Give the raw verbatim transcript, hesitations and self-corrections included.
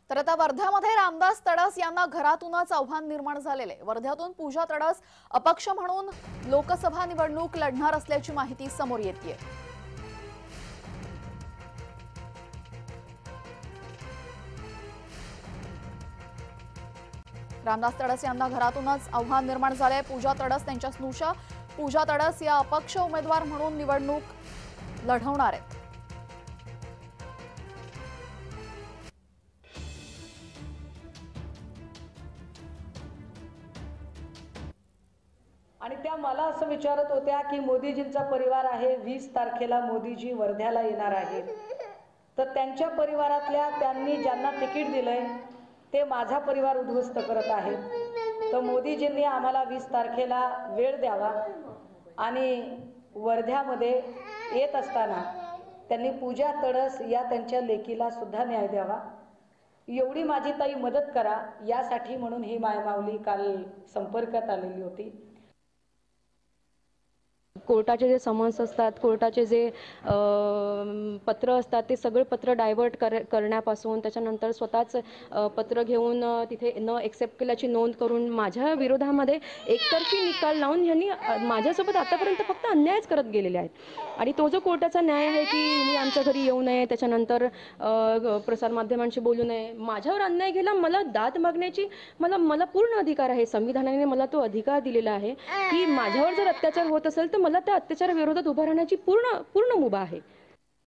तर आता वर्ध्यामध्ये रामदास तडस यांना घरातूनच आव्हान निर्माण झालेले। वर्ध्यातून पूजा तडस अपक्ष म्हणून लोकसभा निवडणूक लढणार असल्याची माहिती समोर येतेय। रामदास तडस यांना घरातूनच आव्हान निर्माण झाले। पूजा तडस त्यांच्या स्नुषा पूजा तडस या अपक्ष उमेदवार म्हणून निवडणूक लढवणार आहेत। आणि त्या मला असं विचारत होत्या की मोदीजींचा परिवार आहे, वीस तारखेला मोदीजी वर्ध्याला येणार आहेत, तर त्यांच्या परिवारातल्या त्यांनी ज्यांना तिकीट दिलंय ते माझा परिवार उद्ध्वस्त करत आहेत। तर मोदीजींनी आम्हाला वीस तारखेला वेळ द्यावा आणि वर्ध्यामध्ये येत असताना त्यांनी पूजा तडस या त्यांच्या लेकीला सुद्धा न्याय द्यावा, एवढी माझी ताई मदत करा यासाठी म्हणून ही मायमाऊली काल संपर्कात आलेली होती। कोर्टाचे जे समन्स असतात, कोर्टाचे जे पत्र असतात ते सगळे पत्र डायव्हर्ट कर करण्यापासून त्याच्यानंतर स्वतःच पत्र घेऊन तिथे न एक्सेप्ट केल्याची नोंद करून माझ्या विरोधामध्ये एकतर्फी निकाल लावून यांनी माझ्यासोबत आतापर्यंत फक्त अन्यायच करत गेलेले आहेत। आणि तो जो कोर्टाचा न्याय आहे की मी आमच्या घरी येऊ नये, त्याच्यानंतर प्रसारमाध्यमांशी बोलू नये, माझ्यावर अन्याय केला, मला दाद मागण्याची मला मला पूर्ण अधिकार आहे। संविधानाने मला तो अधिकार दिलेला आहे की माझ्यावर जर अत्याचार होत असेल तर मला त्या अत्याचाराविरोधात उभा राहण्याची पूर्ण पूर्ण मुभा आहे।